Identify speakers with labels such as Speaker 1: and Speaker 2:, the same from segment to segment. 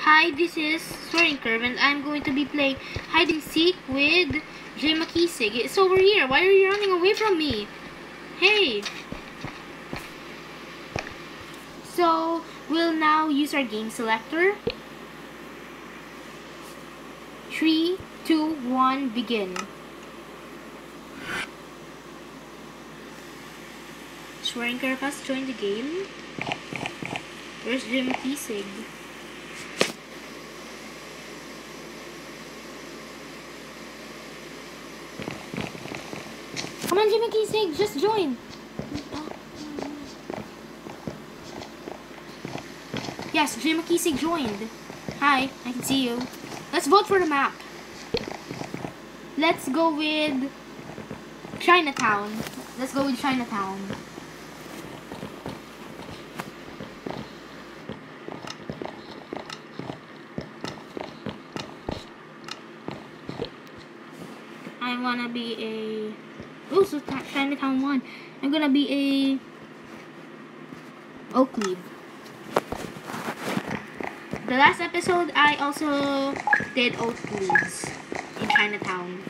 Speaker 1: Hi, this is Soaring Curve, and I'm going to be playing hide and seek with Jay McKeesig. It's over here. Why are you running away from me? Hey! So, we'll now use our game selector. 3, 2, 1, begin. Soaring Curve has joined the game. Where's Jay McKeesig? Come on, Jay McKeesig, just join. Yes, Jay McKeesig joined. Hi, I can see you. Let's vote for the map. Let's go with Chinatown. Let's go with Chinatown. I wanna be a... Oh, so Chinatown won. I'm gonna be a... Oakleaf. The last episode, I also did Oakleaves in Chinatown.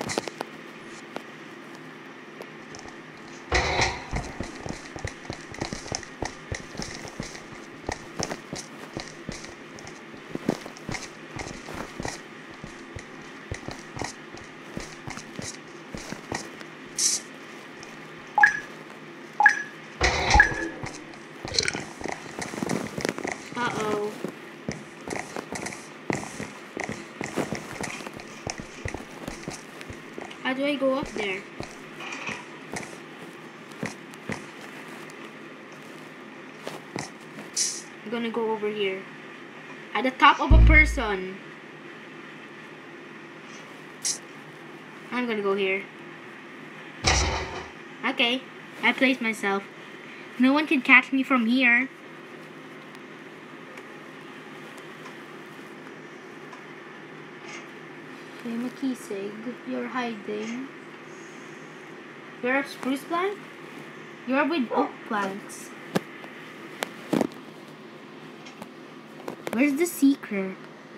Speaker 1: Uh-oh. How do I go up there? I'm gonna go over here. At the top of a person. I'm gonna go here. Okay, I placed myself. No one can catch me from here. Okay, McKeesig, you're hiding. You're a spruce plant? You're with oak plants. Where's the seeker?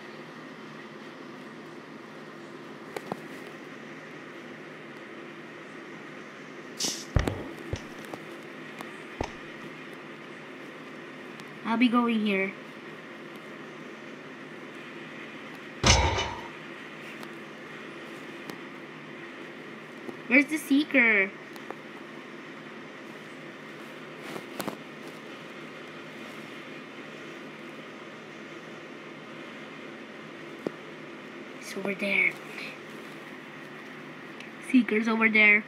Speaker 1: I'll be going here. Where's the seeker? It's over there. Seeker's over there.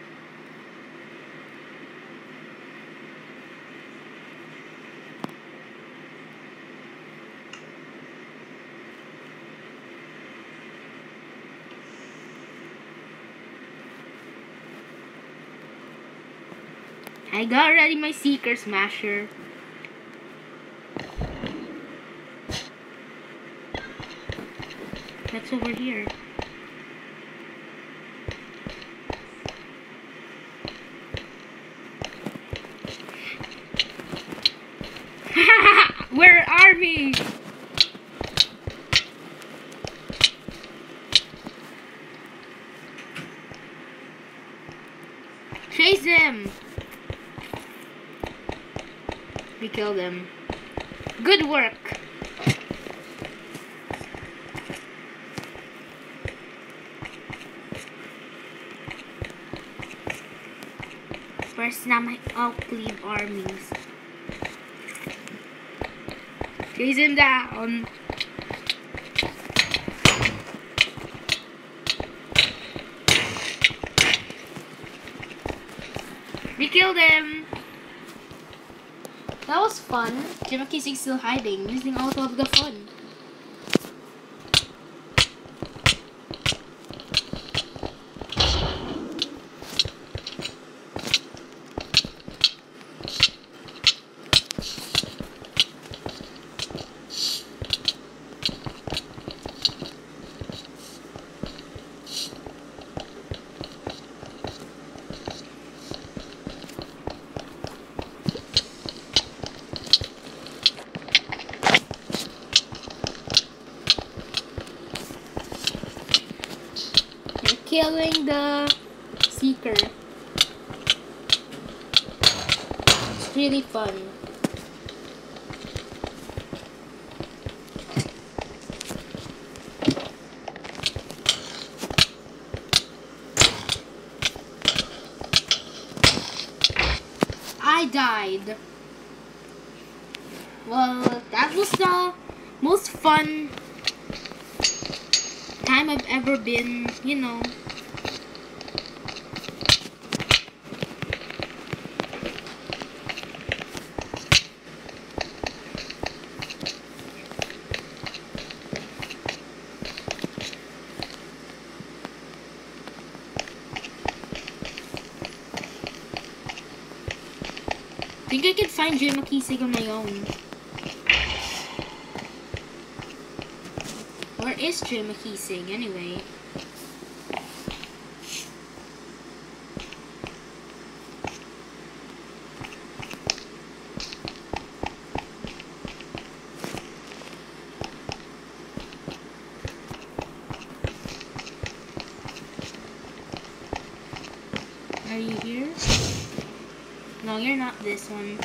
Speaker 1: I got ready my Seeker Smasher. That's over here. Where are we? Chase him! We killed him. Good work. Where's now my Oakleaf armies? Chase him down. We killed him. That was fun. Jay McKeesig's still hiding, missing out of the fun. killing the Seeker. It's really fun. I died. Well, that was the most fun time I've ever been, you know. I think I could find Jay Makisig on my own. Where is Jay Makisig anyway? Are you here? No, you're not this one.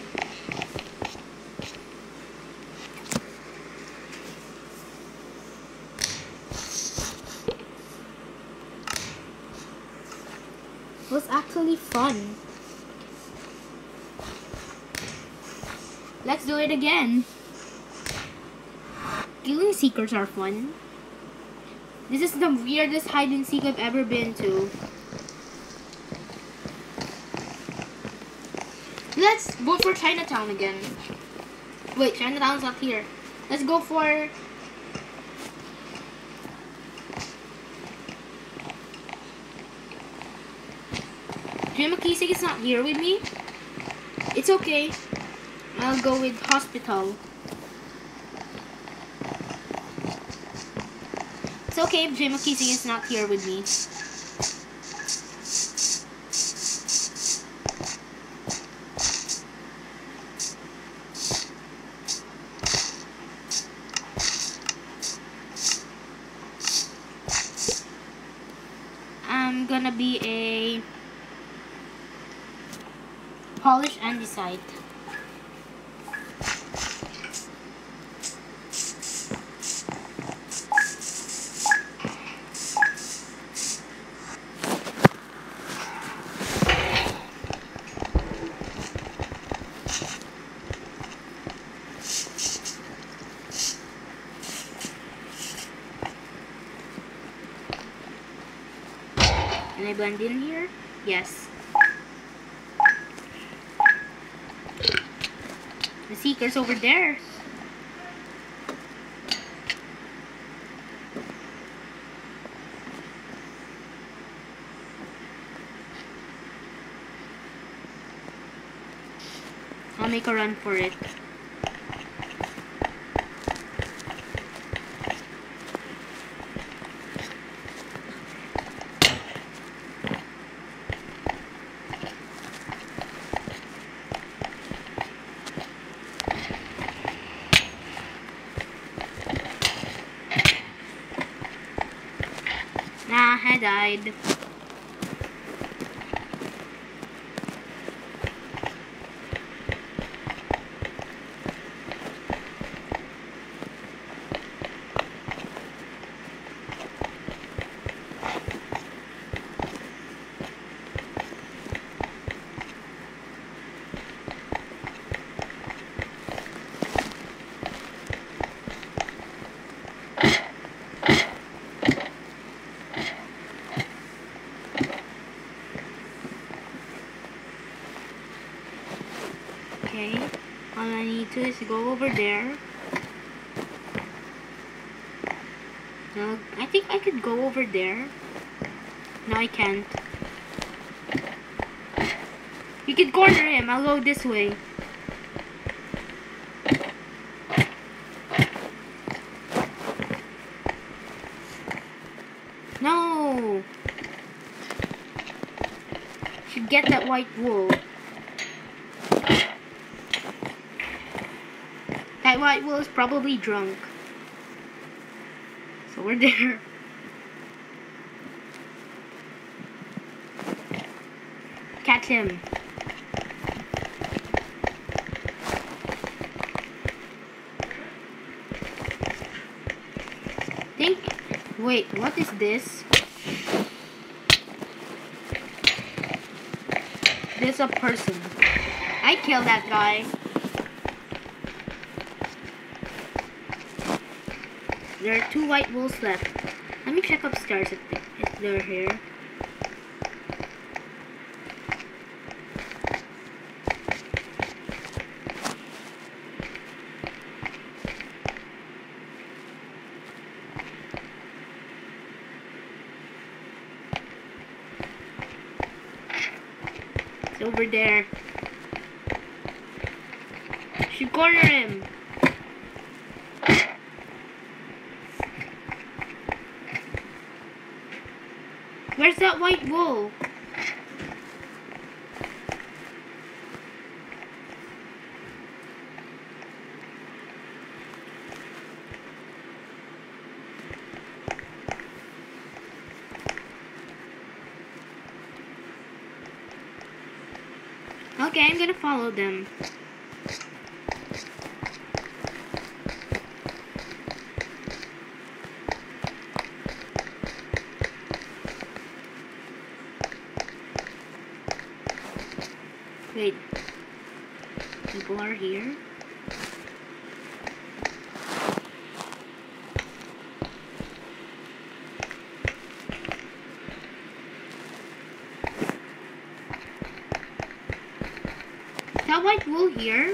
Speaker 1: It was actually fun. Let's do it again. Killing Seekers are fun. This is the weirdest hide and seek I've ever been to. Let's go for Chinatown again. Wait, Chinatown's not here. Let's go for... Jay Makisig is not here with me. It's okay. I'll go with Hospital. It's okay if Jay Makisig is not here with me. I'm gonna be a polish andesite. Can I blend in here? Yes. The Seeker's over there. I'll make a run for it. Nah, I died. Okay, all I need to is go over there. No, I think I could go over there. No, I can't. You can corner him. I'll go this way. No! Should get that white wool. That white wool is probably drunk. So we're there. him. Wait, what is this? There's a person. I killed that guy. There are 2 white wolves left. Let me check upstairs if they're here. It's over there. Should corner him. Where's that white wolf? Okay, I'm gonna follow them. Wait, people are here? Is that white wool here?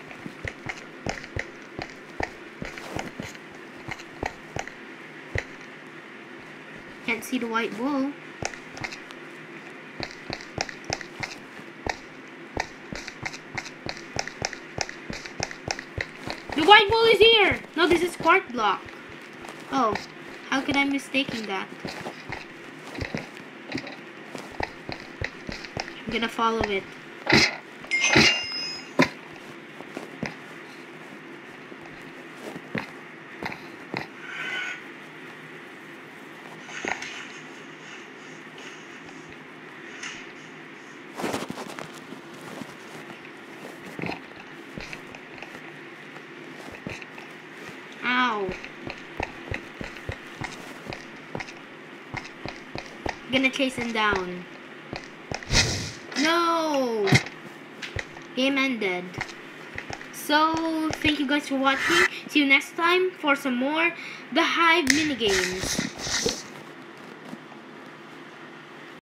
Speaker 1: Can't see the white wool. The white wool is here! No, this is Spark Block. Oh, how could I mistaken that? I'm gonna follow it. Ow. I'm gonna chase him down. No! Game ended. So, thank you guys for watching. See you next time for some more The Hive minigames.